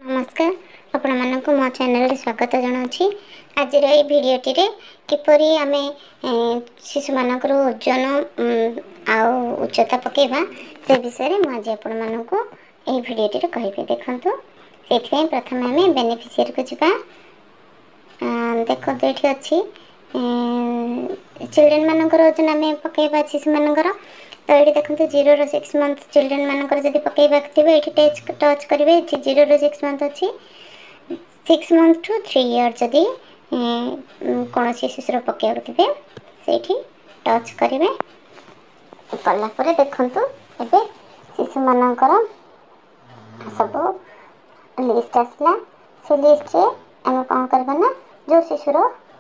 नमस्कार आपण मानक मो चैनल स्वागत जनावि आज भिडटी किपरि आम शिशु मानकर ओजन उच्चता पकेबा से विषय में आज आपण मानक भिडटी कहि देखु से प्रथम आम बेनिफिशियरी को जा देखो ये अच्छी चिल्ड्रेन मानकर ओजन आम पकेबा शिशु मानकर तो ये देखो 0 ରୁ 6 मंथ चिल्ड्रेन मानकर जब पकेबा थे ये टच करेंगे 0 ରୁ 6 मंथ अच्छी 6 मंथ टू 3 इयर जदि कौन शिशुर पकेबा थे से टच करेंगे कलापर देखु ए शिशु मानकर सब लिस्ट आसला से लिस्ट रे आम कौन करवा ना जो शिशुर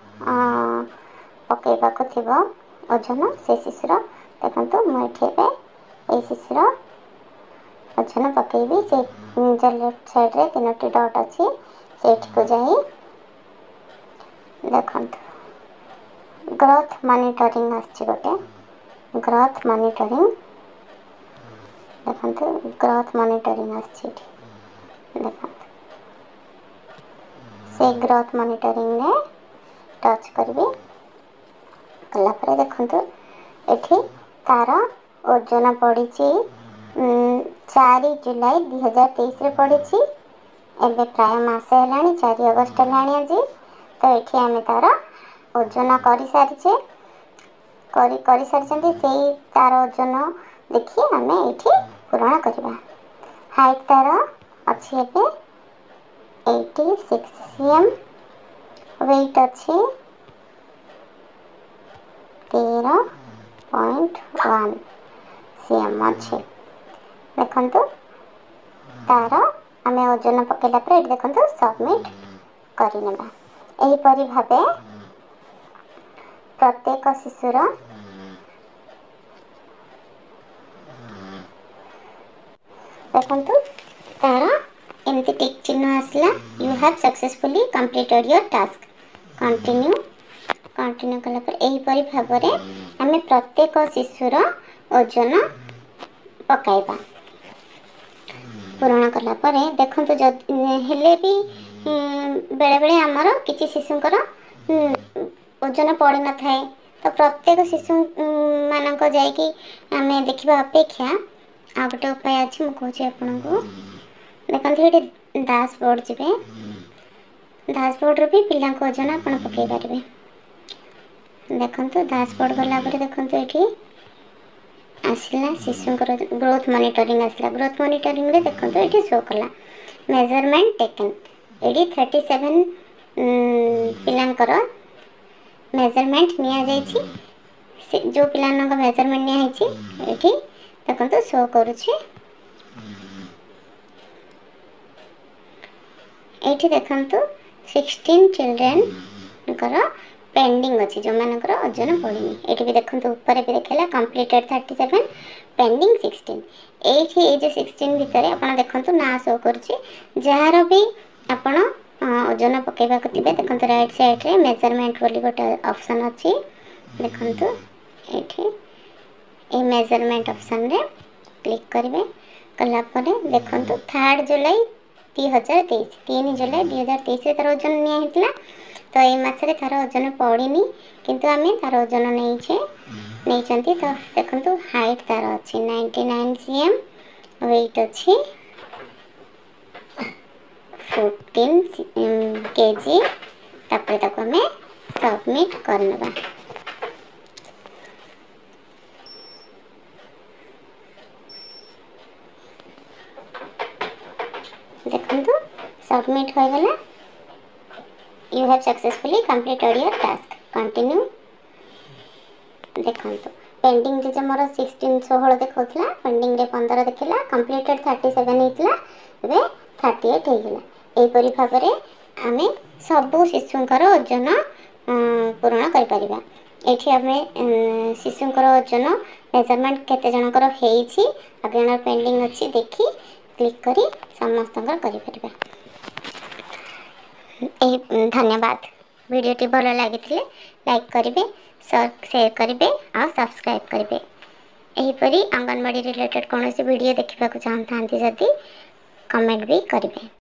पकेबा को थी ओजन से शिशुर देखो मुझे ये शिशुर ओजन पकेबी से लेफ्ट साइड रे 3टी डॉट अच्छी से को जाई देखो ग्रोथ मॉनिटरिंग आछि गोटे ग्रोथ मॉनिटरिंग देखो ग्रोथ मॉनिटरिंग आछि देखो से ग्रोथ मॉनिटरिंग ने टच करबी कला पर देखो एठी तार ओजन पड़ी 4 जुलाई 2023 रे पड़ी एबे प्राय मासे हेलानी 4 अगस्त हेलानी आज तो ये आम तार ओजन कर सारी से तार ओजन देखी आम ये पूरण करवा हाइट तार अच्छी एबे 86 cm वेट अच्छी 13.1 cm अच्छे देखु तार आम ओजन पकेला पर ये देखो सबमिट करने यहीपरि भावे प्रत्येक शिशुर देखु तार एमती टिक चिन्ह आसला you have successfully completed your task continue continue कला पर यहीपरि भाव आम प्रत्येक शिशुर ओजन पकाइबा पूरण कलापर देखु हेले भी बेले बेले आमर किसी शिशुंकर ओजन पड़ न था तो प्रत्येक शिशु मानक जाइकी आम देखा अपेक्षा आ गोटे उपाय अच्छी मुझे आपन को देखते ये डैशबोर्ड जी डैशबोर्ड भी पिला ओजन आप पकई पारे देखु डैशबोर्ड गलापर देखु ये आसला शिशुंकर ग्रोथ मॉनिटरिंग आसला ग्रोथ मॉनिटरिंग रे देखो ये शो कला मेजरमेंट टेकन ये 37 पिलांकर मेजरमेंट निया जाइछि जो पिलानक मेजरमेंट निया हिछि एठी देखो शो करूछि एठी देखंतु 16 चिल्ड्रेन कर पेंडिंग अच्छी जो मानकर ओजन पड़नी ये भी देखो ऊपर भी देखा कंप्लीटेड 37 पेंडिंग 16 ये जो 16 भितर आप देखो ना शो कर भी आपण ओजन पकेबा थे देखो राइट साइड रे मेजरमेंट बोली गोटे ऑप्शन अच्छी देखो ये मेजरमेंट ऑप्शन रे क्लिक करेंगे कलापर देखो 3 जुलाई 2023 3 जुलाई 2023 तार ओजन निया तो ये मसरे तार ओजन पड़नी किंतु आम तार ओजन नहीं तो देखो हाइट तार अच्छी 99 cm वेट अच्छी 14 kg तापर आम सबमिट करना देखो सबमिट हो गला You have successfully completed your task. Continue. देखो पेंडिंग जो मोर 16 देखा पेंडिंग रे 15 देखला कंप्लीटेड 37 होता ए 38 होगा यहीपरि भाव में आम सबू शिशुंकर ओजन पूरण कर शिशुंकर ओजन मेजरमेंट केते जनकर हेछि आगे जन पेंडिंग अच्छी देखी क्लिक करी समस्त कर धन्यवाद वीडियो भल लगी लाइक करेंगे शेयर करेंगे और सब्सक्राइब करेंगे यहीपरि आंगनवाड़ी रिलेटेड कौन वीडियो देखा चाहता जदि कमेंट भी करेंगे।